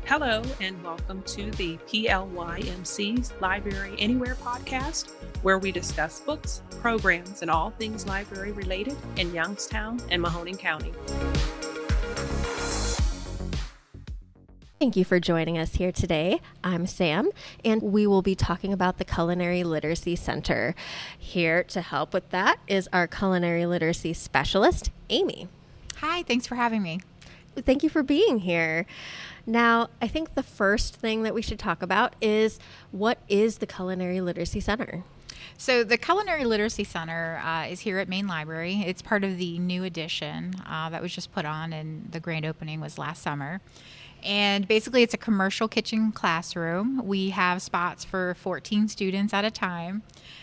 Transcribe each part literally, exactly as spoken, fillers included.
Hello, and welcome to the P L Y M C's Library Anywhere podcast, where we discuss books, programs, and all things library related in Youngstown and Mahoning County. Thank you for joining us here today. I'm Sam, and we will be talking about the Culinary Literacy Center. Here to help with that is our culinary literacy specialist, Amy. Hi, thanks for having me. Thank you for being here. Now, I think the first thing that we should talk about is what is the Culinary Literacy Center? So the Culinary Literacy Center uh, is here at Main Library. It's part of the new addition uh, that was just put on, and the grand opening was last summer. And basically, it's a commercial kitchen classroom. We have spots for fourteen students at a time.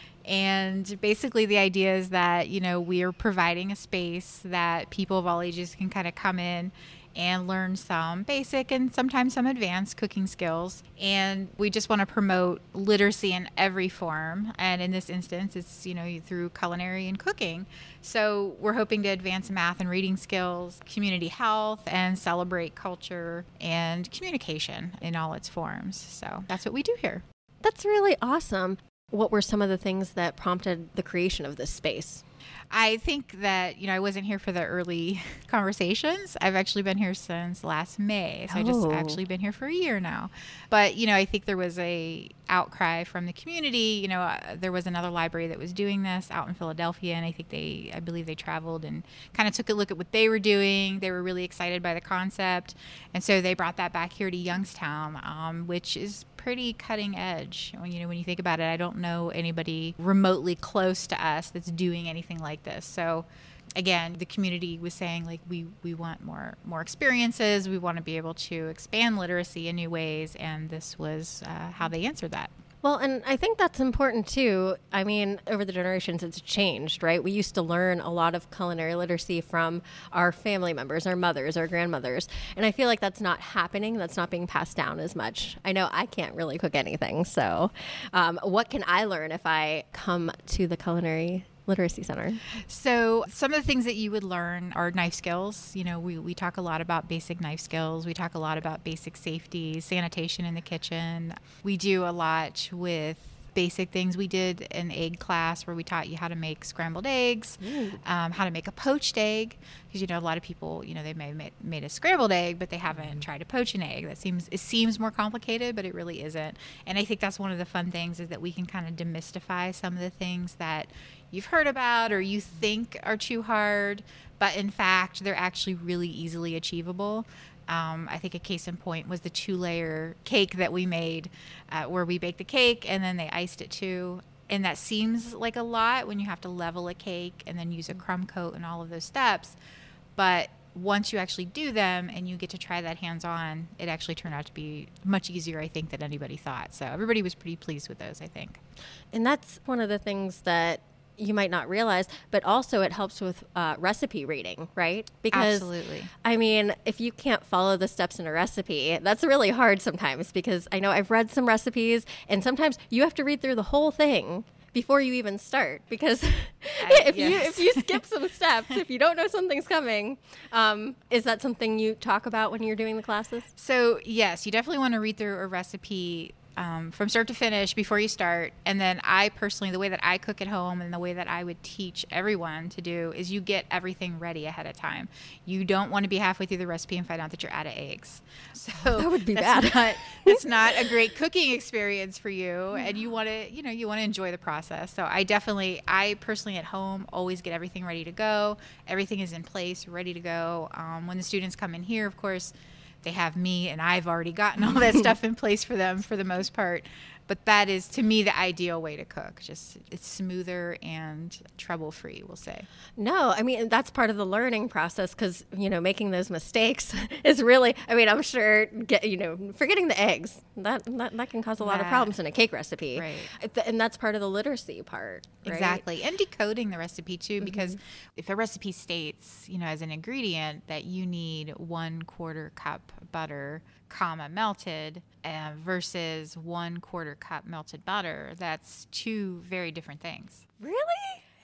And basically, the idea is that, you know, we are providing a space that people of all ages can kind of come in and learn some basic and sometimes some advanced cooking skills. And we just want to promote literacy in every form. And in this instance, it's, you know, through culinary and cooking. So we're hoping to advance math and reading skills, community health, and celebrate culture and communication in all its forms. So that's what we do here. That's really awesome. What were some of the things that prompted the creation of this space? I think that, you know, I wasn't here for the early conversations. I've actually been here since last May. So oh. I just actually been here for a year now. But, you know, I think there was a outcry from the community. You know, uh, there was another library that was doing this out in Philadelphia. And I think they, I believe they traveled and kind of took a look at what they were doing. They were really excited by the concept. And so they brought that back here to Youngstown, um, which is pretty cutting edge. When, you know, when you think about it, I don't know anybody remotely close to us that's doing anything like this. So again, the community was saying, like, we, we want more, more experiences. We want to be able to expand literacy in new ways. And this was uh, how they answered that. Well, and I think that's important too. I mean, over the generations, it's changed, right? We used to learn a lot of culinary literacy from our family members, our mothers, our grandmothers. And I feel like that's not happening. That's not being passed down as much. I know I can't really cook anything. So um, what can I learn if I come to the Culinary Literacy Center? So some of the things that you would learn are knife skills. You know, we, we talk a lot about basic knife skills. We talk a lot about basic safety, sanitation in the kitchen. We do a lot with basic things. We did an egg class where we taught you how to make scrambled eggs, um, how to make a poached egg. Because, you know, a lot of people, you know, they may have made, made a scrambled egg, but they haven't tried to poach an egg. That seems, it seems more complicated, but it really isn't. And I think that's one of the fun things, is that we can kind of demystify some of the things that you've heard about or you think are too hard, but in fact, they're actually really easily achievable. Um, I think a case in point was the two-layer cake that we made, uh, where we baked the cake and then they iced it too. And that seems like a lot when you have to level a cake and then use a crumb coat and all of those steps. But once you actually do them and you get to try that hands-on, it actually turned out to be much easier, I think, than anybody thought. So everybody was pretty pleased with those, I think. And that's one of the things that you might not realize, but also it helps with uh, recipe reading, right? Because, absolutely. I mean, if you can't follow the steps in a recipe, that's really hard sometimes, because I know I've read some recipes and sometimes you have to read through the whole thing before you even start, because uh, if yes. you if you skip some steps, if you don't know something's coming, um, is that something you talk about when you're doing the classes? So yes, you definitely want to read through a recipe Um, from start to finish before you start. And then I personally, the way that I cook at home and the way that I would teach everyone to do is you get everything ready ahead of time. You don't want to be halfway through the recipe and find out that you're out of eggs. So that would be that's bad. Not, it's not a great cooking experience for you. And you want to, you know, you want to enjoy the process. So I definitely, I personally at home always get everything ready to go. Everything is in place, ready to go. Um, when the students come in here, of course, they have me, and I've already gotten all that stuff in place for them for the most part. But that is, to me, the ideal way to cook. Just, it's smoother and trouble-free, we'll say. No, I mean, that's part of the learning process, because, you know, making those mistakes is really, I mean, I'm sure, get, you know, forgetting the eggs, that that, that can cause a lot of problems in a cake recipe. Right. And that's part of the literacy part. Right? Exactly. And decoding the recipe, too, Mm-hmm. because if a recipe states, you know, as an ingredient that you need one quarter cup butter, comma, melted, uh, versus one quarter cup melted butter, that's two very different things. Really?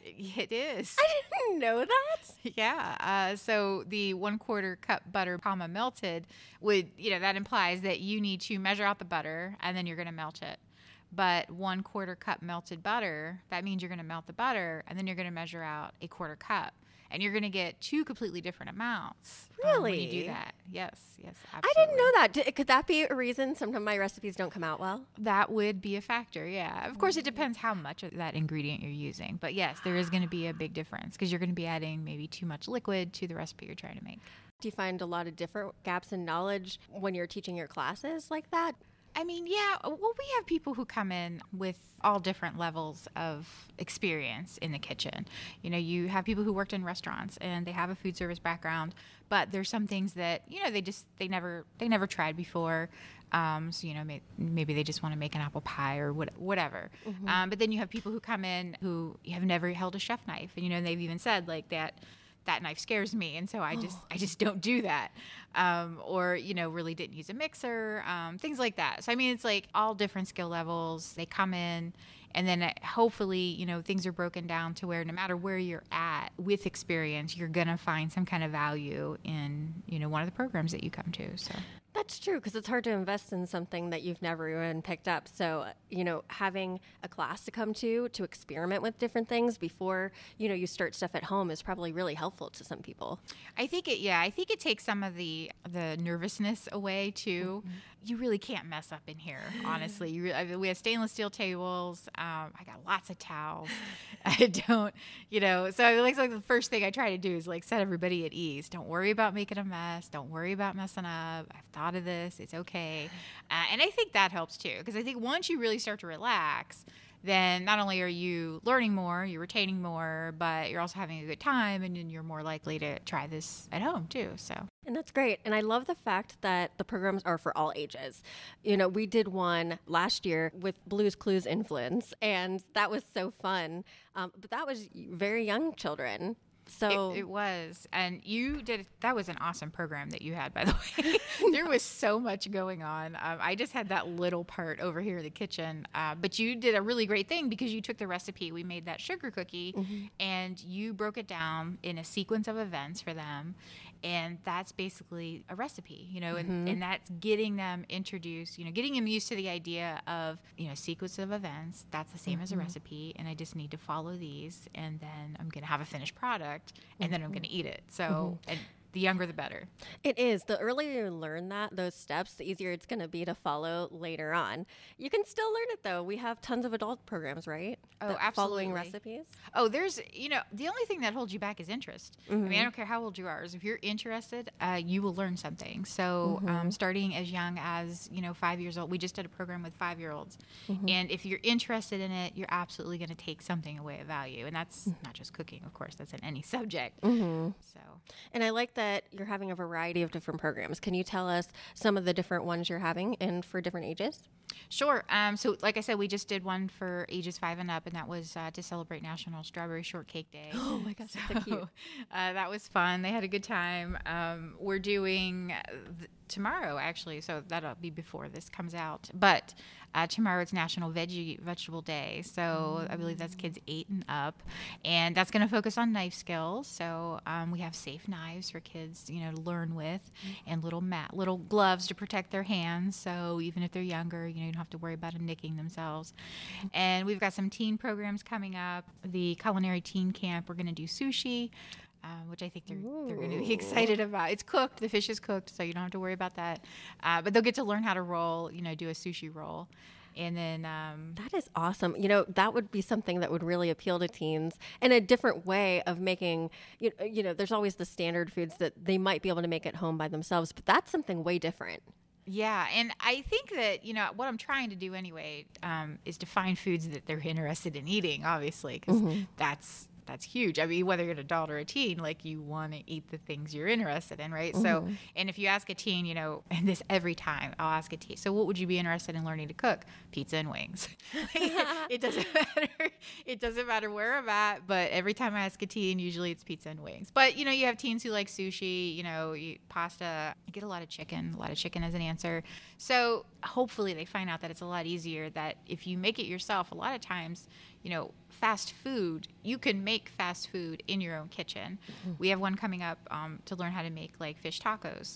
It is. I didn't know that. Yeah. Uh, so the one quarter cup butter, comma melted, would, you know, that implies that you need to measure out the butter and then you're going to melt it. But one quarter cup melted butter, that means you're going to melt the butter and then you're going to measure out a quarter cup. And you're going to get two completely different amounts. Really? Um, when you do that. Yes, yes, absolutely. I didn't know that. D- could that be a reason sometimes my recipes don't come out well? That would be a factor, yeah. Of course, it depends how much of that ingredient you're using. But yes, there is going to be a big difference because you're going to be adding maybe too much liquid to the recipe you're trying to make. Do you find a lot of different gaps in knowledge when you're teaching your classes like that? I mean, yeah, well, we have people who come in with all different levels of experience in the kitchen. You know, you have people who worked in restaurants and they have a food service background, but there's some things that, you know, they just, they never, they never tried before. Um, so, you know, may, maybe they just want to make an apple pie or what, whatever. Mm-hmm. Um, but then you have people who come in who have never held a chef knife. And, you know, they've even said like that, that knife scares me, and so I just oh. I just don't do that, um, or you know really didn't use a mixer, um, things like that. So I mean it's like all different skill levels. They come in, and then hopefully you know things are broken down to where no matter where you're at with experience, you're gonna find some kind of value in you know one of the programs that you come to. So. That's true, because it's hard to invest in something that you've never even picked up. So, you know, having a class to come to, to experiment with different things before, you know, you start stuff at home is probably really helpful to some people. I think it, yeah, I think it takes some of the the nervousness away, too. Mm-hmm. You really can't mess up in here, honestly. You really, I mean, we have stainless steel tables. Um, I got lots of towels. I don't, you know, so I like, like the first thing I try to do is like set everybody at ease. Don't worry about making a mess. Don't worry about messing up. I've thought of this. It's okay. Uh, and I think that helps too, because I think once you really start to relax, then not only are you learning more, you're retaining more, but you're also having a good time, and then you're more likely to try this at home too. So. And that's great. And I love the fact that the programs are for all ages. You know, we did one last year with Blue's Clues influence, and that was so fun. Um, but that was very young children. So it, it was, and you did. That was an awesome program that you had, by the way. There was so much going on. Um, I just had that little part over here in the kitchen, uh, but you did a really great thing because you took the recipe. We made that sugar cookie, mm-hmm. and you broke it down in a sequence of events for them, and that's basically a recipe, you know, and, mm-hmm. and that's getting them introduced, you know, getting them used to the idea of, you know, sequence of events. That's the same mm-hmm. as a recipe, and I just need to follow these, and then I'm going to have a finished product. And then I'm going to eat it. So, mm-hmm. and the younger, the better. It is. The earlier you learn that, those steps, the easier it's going to be to follow later on. You can still learn it, though. We have tons of adult programs, right? Oh, that absolutely. Following recipes. Oh, there's, you know, the only thing that holds you back is interest. Mm-hmm. I mean, I don't care how old you are. If you're interested, uh, you will learn something. So mm-hmm. um, starting as young as, you know, five years old, we just did a program with five-year-olds. Mm-hmm. And if you're interested in it, you're absolutely going to take something away of value. And that's mm-hmm. not just cooking, of course. That's in any subject. Mm-hmm. So. And I like that that you're having a variety of different programs. Can you tell us some of the different ones you're having and for different ages? Sure. Um, so like I said, we just did one for ages five and up, and that was uh, to celebrate National Strawberry Shortcake Day. Oh my gosh, so, that's so cute. Uh, that was fun. They had a good time. Um, we're doing th- tomorrow, actually, so that'll be before this comes out. But uh, tomorrow it's National Veggie Vegetable Day, so mm. I believe that's kids eight and up, and that's going to focus on knife skills. So um, we have safe knives for kids, you know, to learn with, mm. and little mat, little gloves to protect their hands. So even if they're younger, you know, you don't have to worry about them nicking themselves. And we've got some teen programs coming up. The Culinary Teen Camp, we're going to do sushi. Um, which I think they're they're going to be excited about. It's cooked. The fish is cooked, so you don't have to worry about that. Uh, but they'll get to learn how to roll, you know, do a sushi roll. And then... Um, that is awesome. You know, that would be something that would really appeal to teens, and a different way of making, you, you know, there's always the standard foods that they might be able to make at home by themselves, but that's something way different. Yeah, and I think that, you know, what I'm trying to do anyway um, is to find foods that they're interested in eating, obviously, because mm-hmm. that's... That's huge. I mean, whether you're an adult or a teen, like you want to eat the things you're interested in, right? Mm-hmm. So, and if you ask a teen, you know, and this every time I'll ask a teen, so what would you be interested in learning to cook? Pizza and wings. It doesn't matter. It doesn't matter where I'm at, but every time I ask a teen, usually it's pizza and wings. But, you know, you have teens who like sushi, you know, you, pasta. I get a lot of chicken, a lot of chicken as an answer. So hopefully they find out that it's a lot easier, that if you make it yourself, a lot of times, you know, fast food, you can make fast food in your own kitchen. Mm-hmm. We have one coming up um, to learn how to make like fish tacos.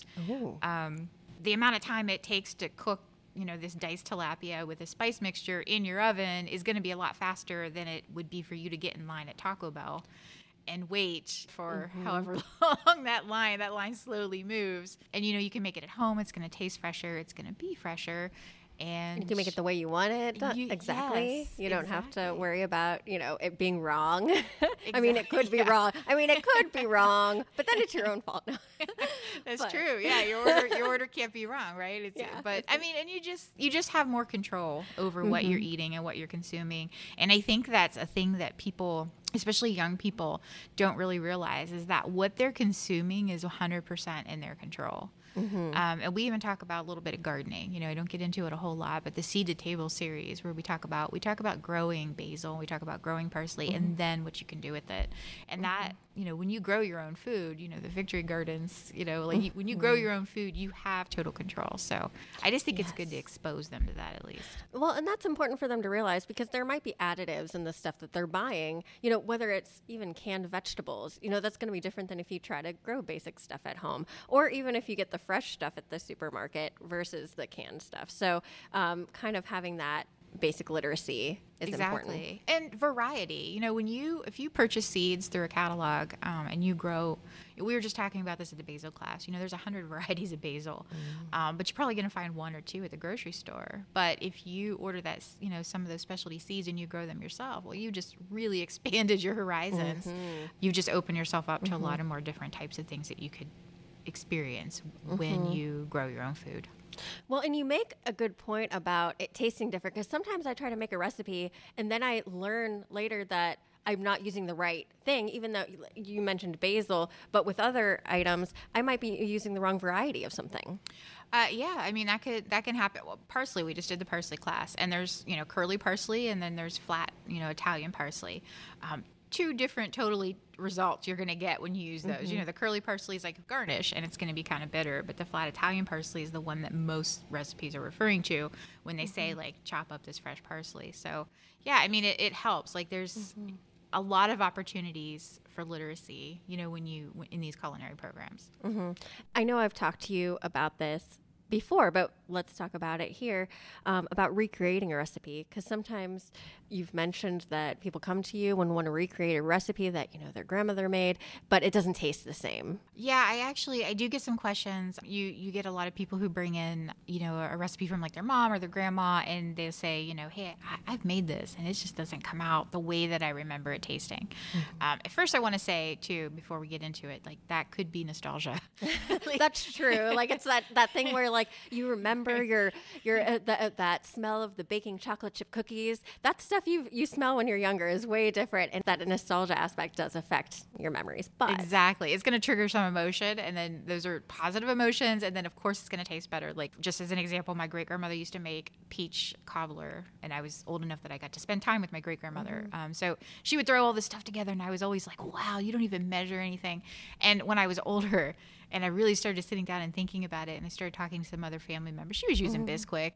Um, the amount of time it takes to cook, you know, this diced tilapia with a spice mixture in your oven is going to be a lot faster than it would be for you to get in line at Taco Bell and wait for mm-hmm. however long that line, that line slowly moves. And, you know, you can make it at home. It's going to taste fresher. It's going to be fresher. And you can make it the way you want it. You, exactly. Yes, you don't exactly. have to worry about, you know, it being wrong. Exactly. I mean, it could be yeah. wrong. I mean, it could be wrong, but then it's your own fault. No. That's but. true. Yeah, your order your order can't be wrong, right? It's, yeah, but I mean, and you just you just have more control over mm-hmm. what you're eating and what you're consuming. And I think that's a thing that people, especially young people, don't really realize, is that what they're consuming is one hundred percent in their control. Mm-hmm. Um, and we even talk about a little bit of gardening. You know, I don't get into it a whole lot, but the Seed to Table series, where we talk about we talk about growing basil, we talk about growing parsley, mm-hmm. and then what you can do with it. And mm-hmm. that, you know, when you grow your own food, you know, the Victory Gardens, you know, like mm-hmm. you, when you grow your own food, you have total control. So I just think yes. it's good to expose them to that at least. Well, and that's important for them to realize, because there might be additives in the stuff that they're buying, you know, whether it's even canned vegetables, you know, that's going to be different than if you try to grow basic stuff at home, or even if you get the fresh stuff at the supermarket versus the canned stuff. So um, kind of having that basic literacy is exactly. important. And variety. You know, when you, if you purchase seeds through a catalog um, and you grow, we were just talking about this at the basil class, you know, there's a hundred varieties of basil, mm. um, but you're probably going to find one or two at the grocery store. But if you order that, you know, some of those specialty seeds and you grow them yourself, well, you just really expanded your horizons. Mm-hmm. You just open yourself up to mm-hmm. a lot of more different types of things that you could experience mm-hmm. when you grow your own food. Well, and you make a good point about it tasting different, because sometimes I try to make a recipe and then I learn later that I'm not using the right thing, even though you mentioned basil, but with other items, I might be using the wrong variety of something. Uh, yeah, I mean, that could that can happen. Well, parsley, we just did the parsley class, and there's, you know, curly parsley, and then there's flat, you know, Italian parsley. Um, two different totally results you're going to get when you use those. Mm-hmm. You know, the curly parsley is like a garnish and it's going to be kind of bitter, but the flat Italian parsley is the one that most recipes are referring to when they mm-hmm. say like chop up this fresh parsley. So yeah, I mean, it, it helps. Like there's mm-hmm. a lot of opportunities for literacy, you know, when you, in these culinary programs. Mm-hmm. I know I've talked to you about this before, but let's talk about it here, um, about recreating a recipe, because sometimes you've mentioned that people come to you and want to recreate a recipe that, you know, their grandmother made, but it doesn't taste the same. Yeah, I actually, I do get some questions. You you get a lot of people who bring in, you know, a recipe from like their mom or their grandma, and they'll say, you know, hey, I, I've made this and it just doesn't come out the way that I remember it tasting. Mm-hmm. Um, at first I want to say too, before we get into it, like that could be nostalgia. Like, that's true. Like it's that, that thing where like you remember your your uh, the, uh, that smell of the baking chocolate chip cookies. That stuff you you smell when you're younger is way different, and that nostalgia aspect does affect your memories. But exactly, it's going to trigger some emotion, and then those are positive emotions, and then of course it's going to taste better. Like just as an example, my great grandmother used to make peach cobbler, and I was old enough that I got to spend time with my great grandmother. Mm-hmm. Um, so she would throw all this stuff together, and I was always like, "Wow, you don't even measure anything." And when I was older, and I really started sitting down and thinking about it, and I started talking to some other family members. She was using mm. Bisquick.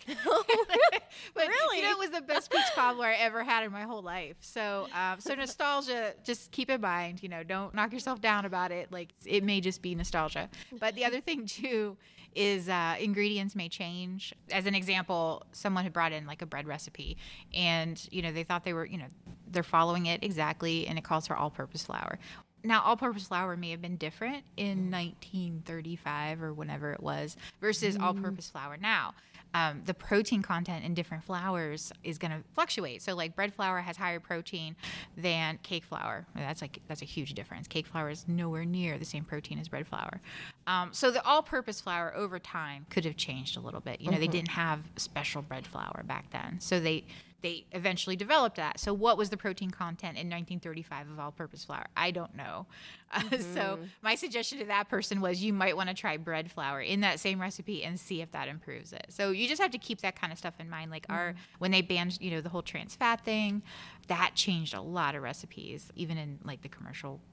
But, really? You know, it was the best peach cobbler I ever had in my whole life. So, um, so nostalgia, just keep in mind, you know, don't knock yourself down about it. Like, it may just be nostalgia. But the other thing, too, is uh, ingredients may change. As an example, someone had brought in, like, a bread recipe, and, you know, they thought they were, you know, they're following it exactly, and it calls for all-purpose flour. Now, all-purpose flour may have been different in nineteen thirty-five or whenever it was versus mm. all-purpose flour now. Um, the protein content in different flours is going to fluctuate. So, like, bread flour has higher protein than cake flour. That's like that's a huge difference. Cake flour is nowhere near the same protein as bread flour. Um, so, the all-purpose flour over time could have changed a little bit. You know, mm-hmm. they didn't have special bread flour back then, so they. They eventually developed that. So what was the protein content in nineteen thirty-five of all-purpose flour? I don't know. Uh, mm-hmm. So my suggestion to that person was you might want to try bread flour in that same recipe and see if that improves it. So you just have to keep that kind of stuff in mind. Like mm-hmm. our when they banned, you know, the whole trans fat thing, that changed a lot of recipes, even in like the commercial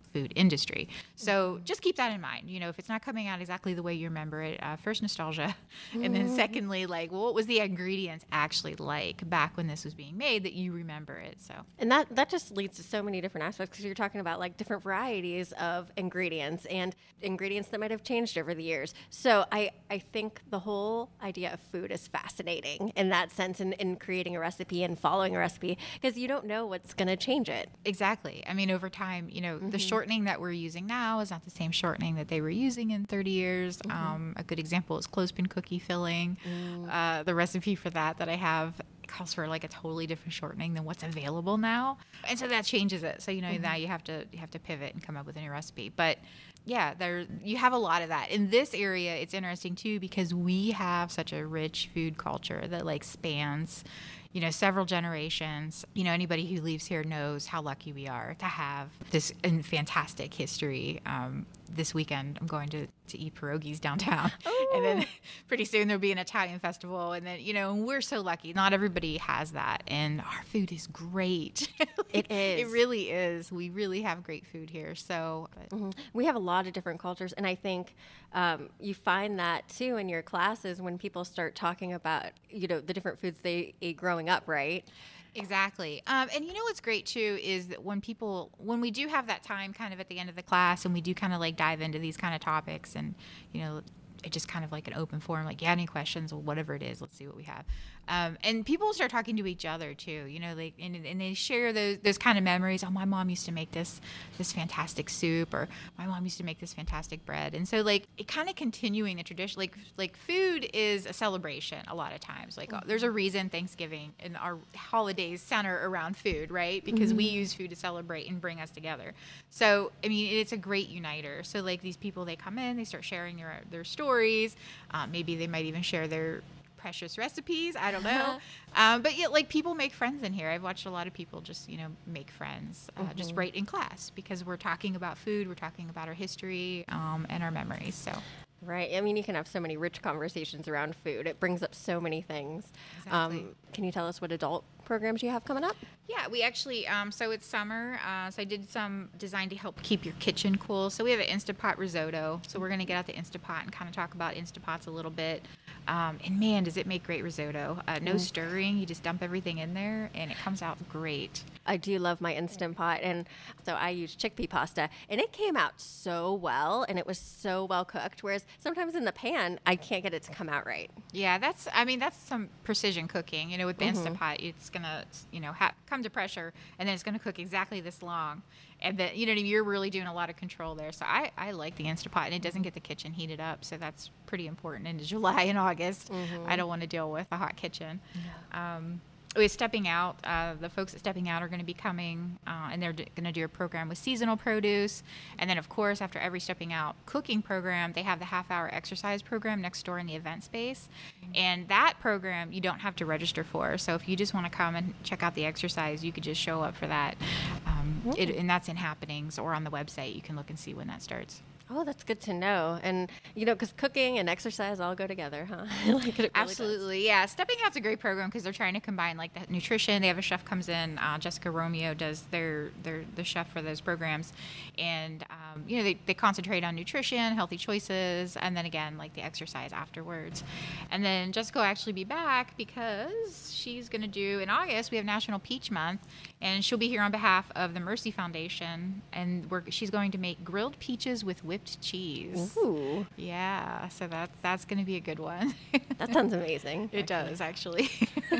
food industry. So just keep that in mind. You know, if it's not coming out exactly the way you remember it, uh, first nostalgia, and then secondly, like, well, what was the ingredients actually like back when this was being made that you remember it? So, and that that just leads to so many different aspects, because you're talking about like different varieties of ingredients and ingredients that might have changed over the years. So I I think the whole idea of food is fascinating in that sense, in, in creating a recipe and following a recipe, because you don't know what's going to change it. Exactly. I mean, over time, you know, mm-hmm. the shortening that we're using now is not the same shortening that they were using in thirty years. Mm-hmm. Um, a good example is clothespin cookie filling. Mm. Uh, the recipe for that that I have calls for like a totally different shortening than what's available now, and so that changes it. So you know, mm-hmm. now you have to you have to pivot and come up with a new recipe. But yeah, there you have a lot of that in this area. It's interesting too, because we have such a rich food culture that like spans, you know, several generations. You know, anybody who lives here knows how lucky we are to have this fantastic history. Um, this weekend, I'm going to, to eat pierogies downtown. Ooh. And then pretty soon there'll be an Italian festival. And then, you know, we're so lucky. Not everybody has that. And our food is great. It is. It really is. We really have great food here. So mm-hmm. we have a lot of different cultures. And I think um, you find that too in your classes when people start talking about, you know, the different foods they ate growing up, right? Exactly. Um, and you know what's great too is that when people, when we do have that time kind of at the end of the class and we do kind of like dive into these kind of topics and, you know, it just kind of like an open forum, like, yeah, any questions or whatever it is, let's see what we have. Um, and people start talking to each other too, you know, like, and, and they share those, those kind of memories. Oh, my mom used to make this, this fantastic soup, or my mom used to make this fantastic bread. And so like it kind of continuing the tradition, like, like food is a celebration a lot of times. Like mm-hmm. there's a reason Thanksgiving and our holidays center around food, right? Because mm-hmm. we use food to celebrate and bring us together. So, I mean, it's a great uniter. So like these people, they come in, they start sharing their, their stories. Stories. Um, maybe they might even share their precious recipes. I don't know. um, but yeah, like people make friends in here. I've watched a lot of people just, you know, make friends uh, mm-hmm. just right in class because we're talking about food. We're talking about our history um, and our memories. So. Right. I mean, you can have so many rich conversations around food. It brings up so many things. Exactly. Um, can you tell us what adult programs you have coming up? Yeah, we actually, um, so it's summer. Uh, so I did some designed to help keep your kitchen cool. So we have an Instapot risotto. So we're going to get out the Instapot and kind of talk about Instapots a little bit. Um, and man, does it make great risotto. Uh, no mm. stirring. You just dump everything in there and it comes out great. I do love my Instant Pot. And so I use chickpea pasta and it came out so well and it was so well cooked. Whereas sometimes in the pan, I can't get it to come out right. Yeah, that's, I mean, that's some precision cooking. You know, with the mm-hmm. Instant Pot, it's going to, you know, ha- come to pressure and then it's going to cook exactly this long. And then, you know, you're really doing a lot of control there. So I, I like the Instant Pot and it doesn't get the kitchen heated up. So that's pretty important in July and August. Mm-hmm. I don't want to deal with a hot kitchen. Yeah. Um, With Stepping Out, uh, the folks at Stepping Out are going to be coming, uh, and they're d- going to do a program with seasonal produce. And then, of course, after every Stepping Out cooking program, they have the half-hour exercise program next door in the event space. Mm-hmm. And that program you don't have to register for. So if you just want to come and check out the exercise, you could just show up for that. Um, mm-hmm. it, and that's in Happenings or on the website. You can look and see when that starts. Oh, that's good to know. And, you know, because cooking and exercise all go together, huh? like it really Absolutely, does. Yeah. Stepping Out's a great program because they're trying to combine, like, the nutrition. They have a chef comes in. Uh, Jessica Romeo does their, their the chef for those programs. And, um, you know, they, they concentrate on nutrition, healthy choices, and then, again, like, the exercise afterwards. And then Jessica will actually be back because she's going to do, in August, we have National Peach Month, and she'll be here on behalf of the Mercy Foundation. And we're, she's going to make grilled peaches with whipped cheese. Ooh. Yeah, so that, that's going to be a good one. That sounds amazing. It actually. does, actually.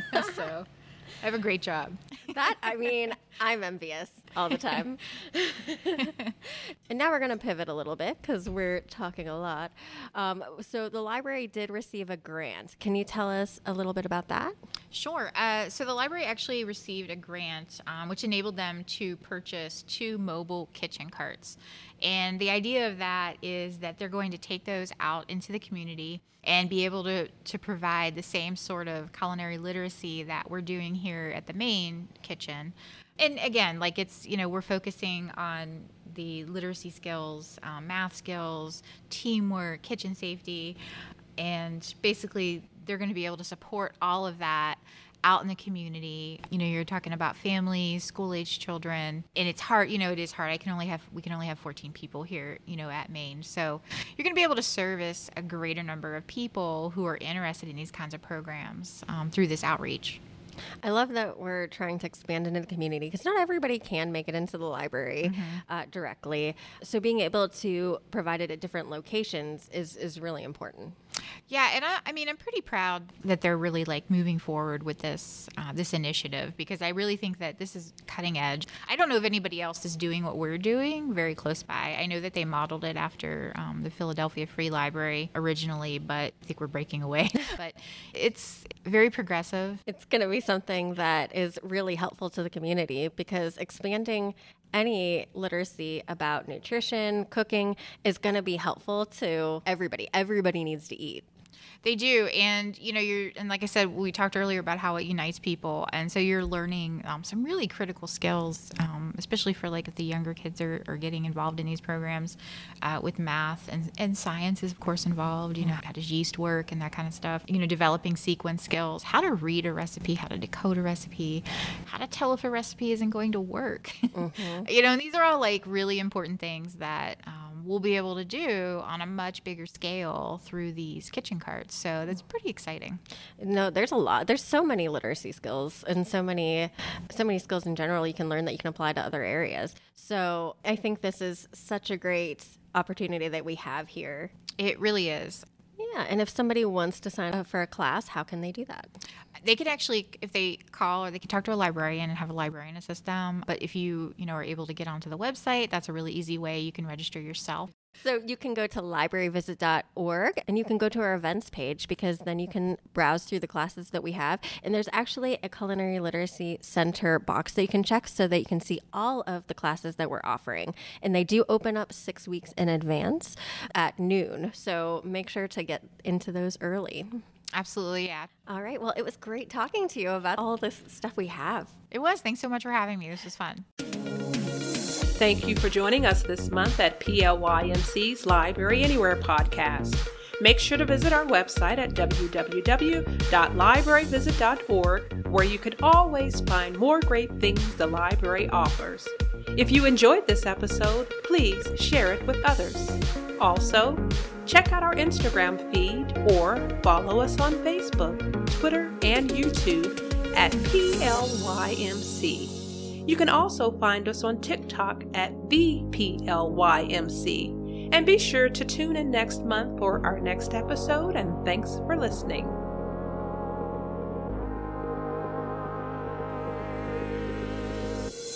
So I have a great job. That, I mean, I'm envious all the time. And now we're going to pivot a little bit because we're talking a lot. Um, so the library did receive a grant. Can you tell us a little bit about that? Sure. Uh, so the library actually received a grant, um, which enabled them to purchase two mobile kitchen carts. And the idea of that is that they're going to take those out into the community and be able to, to provide the same sort of culinary literacy that we're doing here at the main kitchen. And again, like it's, you know, we're focusing on the literacy skills, um, math skills, teamwork, kitchen safety, and basically they're going to be able to support all of that out in the community. You know, you're talking about families, school-age children, and it's hard. You know, it is hard. I can only have we can only have fourteen people here, you know, at Maine. So you're going to be able to service a greater number of people who are interested in these kinds of programs um, through this outreach. I love that we're trying to expand into the community because not everybody can make it into the library mm-hmm. uh, directly. So being able to provide it at different locations is, is really important. Yeah, and I, I mean, I'm pretty proud that they're really like moving forward with this uh, this initiative because I really think that this is cutting edge. I don't know if anybody else is doing what we're doing very close by. I know that they modeled it after um, the Philadelphia Free Library originally, but I think we're breaking away. But it's very progressive. It's going to be something that is really helpful to the community because expanding any literacy about nutrition, cooking is going to be helpful to everybody. Everybody needs to eat. They do. And, you know, you're, and like I said, we talked earlier about how it unites people. And so you're learning um, some really critical skills, um, especially for like if the younger kids are, are getting involved in these programs uh, with math and, and science is of course involved, you know, how does yeast work and that kind of stuff, you know, developing sequence skills, how to read a recipe, how to decode a recipe, how to tell if a recipe isn't going to work. Mm-hmm. You know, and these are all like really important things that um, we'll be able to do on a much bigger scale through these kitchen carts. So that's pretty exciting. No, there's a lot. There's so many literacy skills and so many, so many skills in general you can learn that you can apply to other areas. So I think this is such a great opportunity that we have here. It really is. Yeah, and if somebody wants to sign up for a class, how can they do that? They could actually, if they call, or they can talk to a librarian and have a librarian assist them. But if you, you know, are able to get onto the website, that's a really easy way. You can register yourself. So you can go to library visit dot org and you can go to our events page because then you can browse through the classes that we have. And there's actually a Culinary Literacy Center box that you can check so that you can see all of the classes that we're offering. And they do open up six weeks in advance at noon. So make sure to get into those early. Absolutely, yeah. All right. Well, it was great talking to you about all this stuff we have. It was. Thanks so much for having me. This was fun. Thank you for joining us this month at P L Y M C's Library Anywhere podcast. Make sure to visit our website at w w w dot library visit dot org, where you can always find more great things the library offers. If you enjoyed this episode, please share it with others. Also, check out our Instagram feed or follow us on Facebook, Twitter, and YouTube at P L Y M C. You can also find us on TikTok at the P L Y M C. And be sure to tune in next month for our next episode, and thanks for listening.